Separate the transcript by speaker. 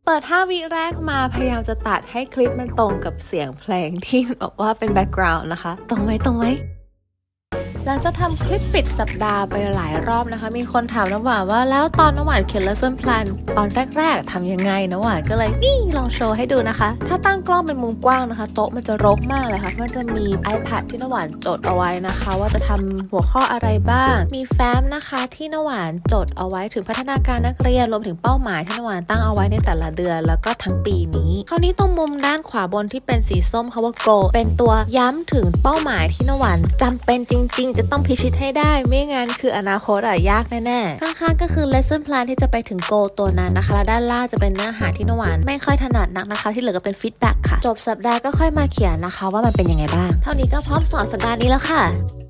Speaker 1: เปิด5 วิแรกมาพยายามจะตัดให้คลิปมันตรงกับเสียงเพลงที่บอกว่าเป็นแบ็กกราวน์นะคะตรงไหมหลังจากทำคลิปปิดสัปดาห์ไปหลายรอบนะคะมีคนถามน้ำหวานว่าแล้วตอนน้ำหวานเขียน lesson plan ตอนแรกๆทำยังไงน้ำหวานก็เลยนี่ลองโชว์ให้ดูนะคะถ้าตั้งกล้องเป็นมุมกว้างนะคะโต๊ะมันจะรกมากเลยค่ะมันจะมี iPad ที่น้ำหวานจดเอาไว้นะคะว่าจะทำหัวข้ออะไรบ้างมีแฟ้มนะคะที่น้ำหวานจดเอาไว้ถึงพัฒนาการนักเรียนรวมถึงเป้าหมายที่น้ำหวานตั้งเอาไว้ในแต่ละเดือนแล้วก็ทั้งปีนี้คราวนี้ตรงมุมด้านขวาบนที่เป็นสีส้มคำว่า goal เป็นตัวย้ำถึงเป้าหมายที่น้ำหวานจำเป็นจริงๆจะต้องพิชิตให้ได้ไม่งั้นคืออนาคตยากแน่ๆข้างๆก็คือ lesson plan ที่จะไปถึง goal ตัวนั้นนะคะและด้านล่างจะเป็นเนื้อหาที่น้ำหวานไม่ค่อยถนัดนักนะคะที่เหลือก็เป็น feedback ค่ะจบสัปดาห์ก็ค่อยมาเขียนนะคะว่ามันเป็นยังไงบ้างเท่านี้ก็พร้อมสอนสัปดาห์นี้แล้วค่ะ